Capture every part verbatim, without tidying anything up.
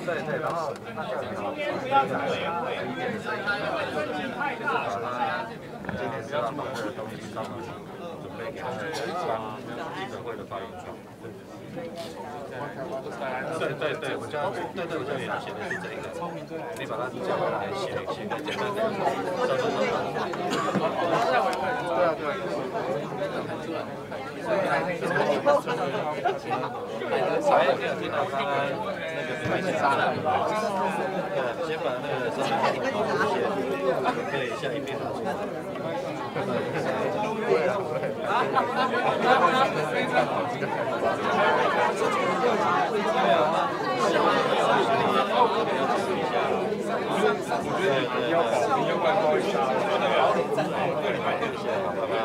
对对，然后那叫什么？今天是要把这个东西上准备给他们记者会的发言权。对对对，我叫对对，我叫你写的是这个，你把它讲回来写写个简单的。对啊对啊。啥也没有听到他那个没杀了，先把那个上面的东西准备一下，一边拿出来。要保密，要外包一下。拜拜。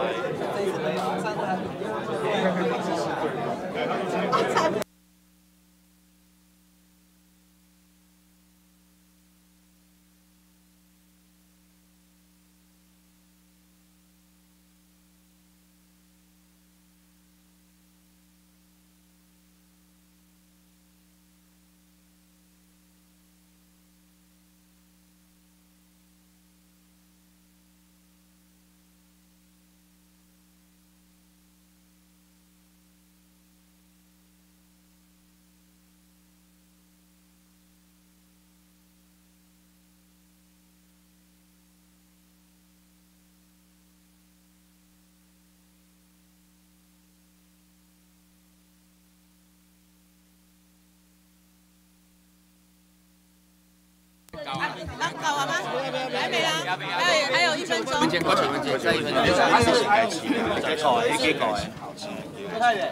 啊，搞完吗？还没啦，还有还有一分钟。文件过去，文件再一分钟。他是该起，该搞的，该搞的。太远。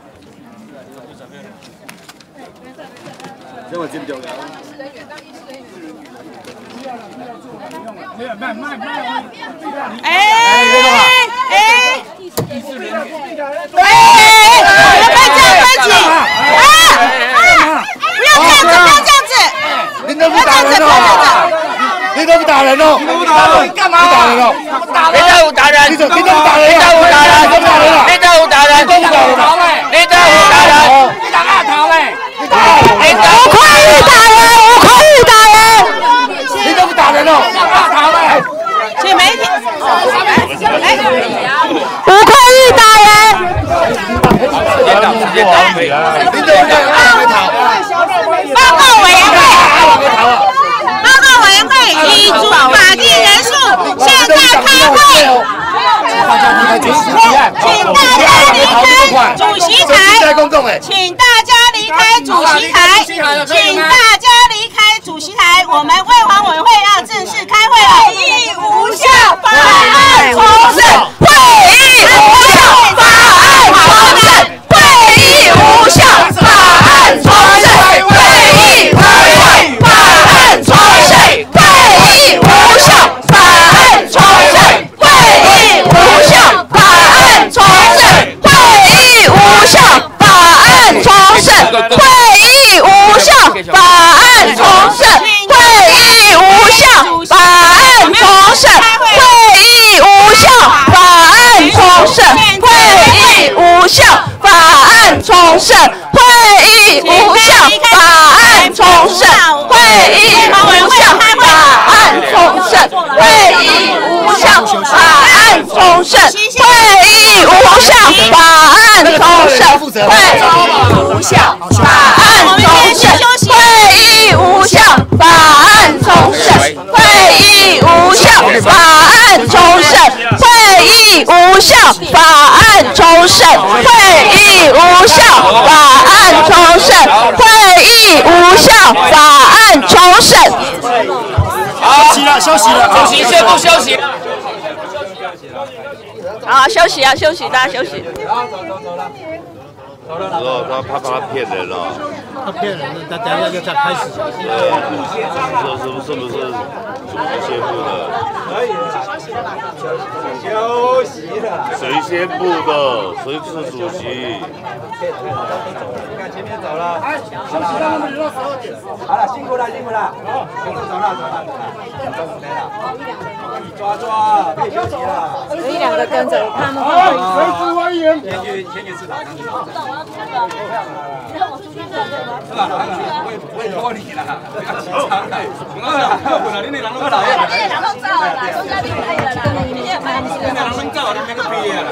这我真重要。慢慢慢。哎哎哎！哎！不要这样分歧！啊啊！不要这样子，不要这样子！ 你都不打人哦！你都不打人哦！你都不打人，你干嘛？你打人哦！你在我打人！你怎么你怎么打人？你在我打人！你怎么打人？你在我打人！你在我打人！你在我打人！你打哪逃嘞？你打！我可以打人！我可以打人！你都不打人哦！你打哪逃嘞？ 请媒体。哎， 我可以打人！ 别打，直接打没了。 你怎么打人？没逃。 报告委员会，报告委员会已足法定人数，现在开会。请大家离开主席台，请大家离开主席台，请大家离开主席台。我们卫环委会要正式开会了。会议无效，法案重审。会议无效，法案重审。会议无效，法案重审。 会议无效，法案重审。会议无效，法案重审。会议无效，法案重审。会议无效，法案重审。会议无效，法案重审。会议无效，法案重审。会议无效，法案重审。会议无效，法案重审。会议无效，法案重审。会议无效，法案重审。会议无效，法案重审。会议无效，法案重审。会议无效，法案重审。会议无效，法案重审。会议无效，法案重审。会议无效，法案重审。会议无效，法案重审。 休息了，休息了， 主席宣布休息。好，休息啊，休息，大家休息。 哦，他他怕他骗人了。 他骗人了，他等一下就再开始。 对，说是不是不是主席宣布的？可以了，休息了。谁宣布的？谁是主席？你看前面走了。哎，休息了，我们留到十二点。好了，辛苦了，辛苦了。好，走了，走了，走了。中午没了。 抓抓，别休息了。 有一两个跟着他们换会议室。 随时欢迎。先去先去市场。是吧？我也我也拖你了，不要紧张了。本来你那人拢老样。你人拢走啦，中间你可以了啦。你那人拢走，你那个毕业了。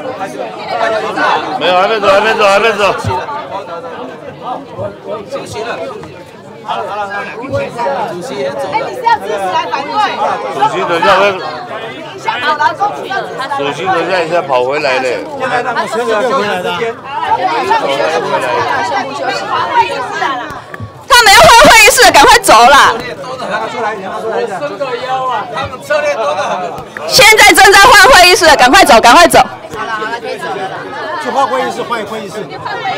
没有，还没走，还没走，还没走。 休息了。好了好了好了，主席也走了。 哎，你是要支持来反对？ 主席等一下会。 想好了，公主要支持来反对。 主席等一下一下跑回来了。 现在他们休息休息的时间。 他们要换会议室，赶快走啦！ 让他出来，让他出来一下。伸个腰啊！他们策略多得很。 现在正在换会议室，赶快走，赶快走。 好了好了，可以走了啦。 去换会议室，换会议室。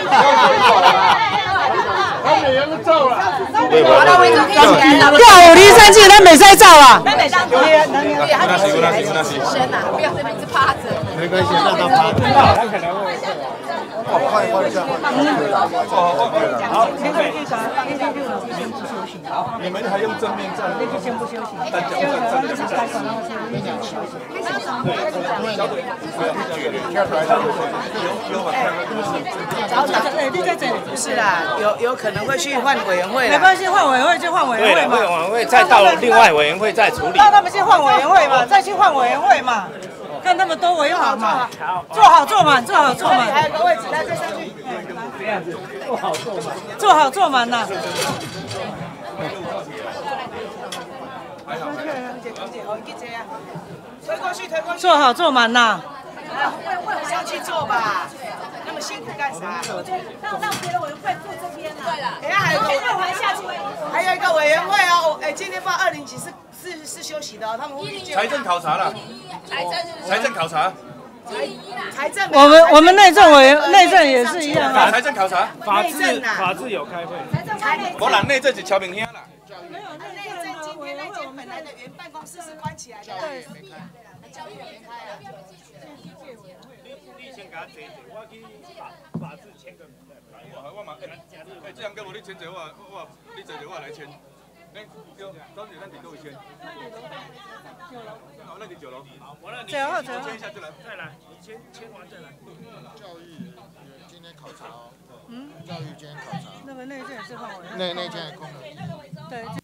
他们人都走了。 好了，我已经可以起来了。 跳舞离生气，他没在照啊。 他没上去，对，他起来起身啊，不要这边一直趴着。 没关系，让他趴着。 他可能会。 换换换一下，换一下。 好，现在一场，好，你们还用正面站？那就先不休息。单脚站，单脚站。小腿，跳出来，有有把看到。 哎，你在这里不是啦，有有可能会去换委员会啦。 没关系，换委员会就换委员会嘛。 委员会再到另外委员会再处理。 让他们先换委员会嘛，再去换委员会嘛，看他们都委好嘛，做好做满，做好做满。 还有个位置，来再上去。 这样子，做好做满。 做好做满呐。 还好。 推过去，推过去。 做好做满呐。 上去做吧，那么辛苦干啥？ 让让别的委员会坐这边啊。对了。 哎呀，还有个还下去，还有一个委员会哦。哎，今天报二零几是是是休息的哦，他们财政考察了。 财政财政考察。 财政。 我们我们内政委员内政也是一样啊。 财政考察。 法制法制有开会。 我让内政是乔明兄啦。 没有内政，今天那间本来的原办公室是关起来的。对。教育没开啊。 你先给他坐一坐，我去法法制签个名。 我我嘛，哎，哎，这样跟我你签一我我你坐一我来签。哎，对，当时咱伫倒位签？好，那你九楼。好，我让你签一下就来，再来，你签签完再来。 教育今天考察哦。嗯。教育今天考察。 那个内政也是换委员。 内内建空的。 对。